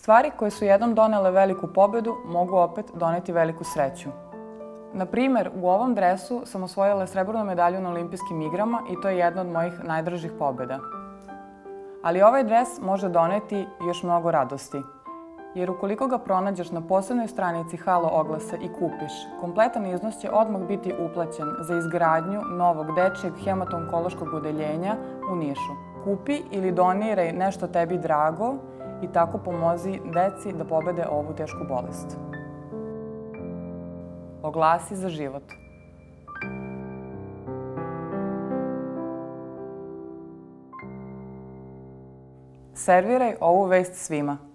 Stvari koje su jednom donele veliku pobedu mogu opet doneti veliku sreću. Na primer, u ovom dresu sam osvojila srebrnu medalju na olimpijskim igrama i to je jedna od mojih najdražih pobeda. Ali ovaj dres može doneti još mnogo radosti. Jer ukoliko ga pronađeš na posebnoj stranici Halo oglasa i kupiš, kompletan iznos će odmah biti uplaćen za izgradnju novog dečijeg hemato-onkološkog odeljenja u Nišu. Kupi ili doniraj nešto tebi drago i tako pomozi deci da pobede ovu tešku bolest. Oglasi za život. Serviraj ovu vest svima.